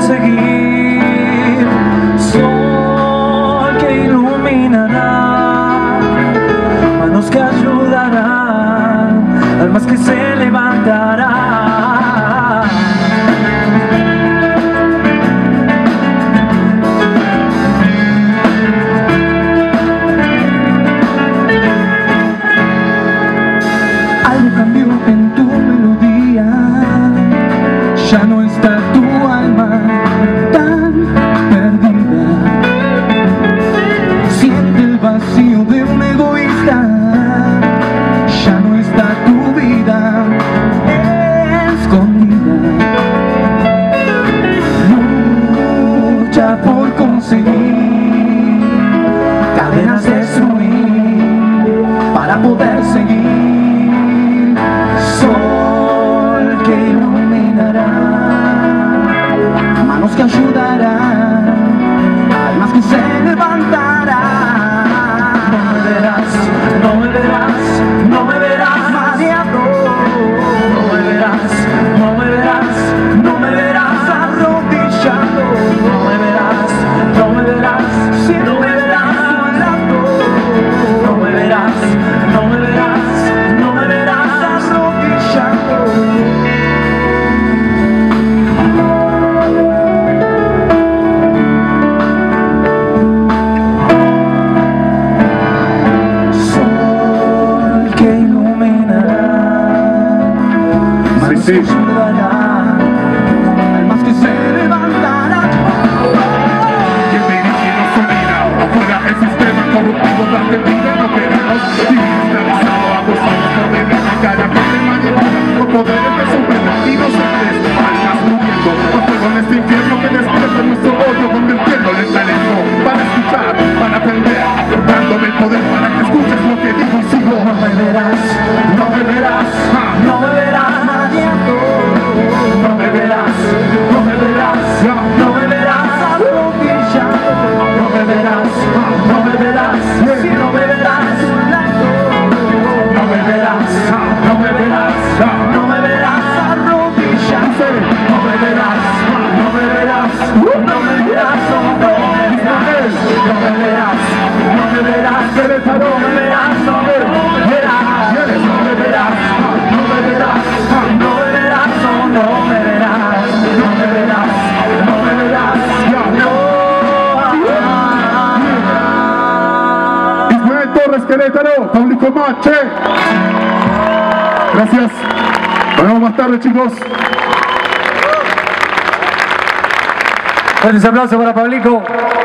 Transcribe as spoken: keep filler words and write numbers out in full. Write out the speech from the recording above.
seguir, sol que iluminará, manos que ayudarán, almas que se levantarán. Algo cambió en tu melodía, ya no está tu alma tan perdida. Siente el vacío de un egoísta, ya no está tu vida escondida. Lucha por conseguir cadenas destruir para poder seguir. Sol que iluminará, manos que ayudarán, almas que se levantarán. No me verás, no me verás, no me verás mareado. No me verás, no me verás, no me verás arrodillado. No me verás, no me verás, si no me verás volando. No me verás, no me verás, no me verás arrodillado. Sí. Almas que se levantarán. Que dirigirnos su vida afuera el sistema corruptivo de Argentina. No queremos vivir esclavizado a dos años por deber la cara que te manipula por poderes que superan y no se crees almas muriendo por fuego en este infierno que despierta nuestro odio convirtiéndolo en talento para escuchar, para aprender, dándome el poder para que escuches lo que digo y sigo. No me verás, no me verás, no me verás. No me verás, no me verás, no me verás arrodillado. No me verás, no me verás, si no me verás volando. No me verás, no me verás, no me verás arrodillado. No me verás, no me verás, no me verás, no me verás, no me verás, no me verás, no me verás, no me verás, no me verás, no me verás, no me verás, no me verás, no me verás, no me verás, no me verás, no. Ismael Torres, Querétaro, público Mache. Gracias. Nos vemos más tarde, chicos. Fuertes aplausos para Pablico.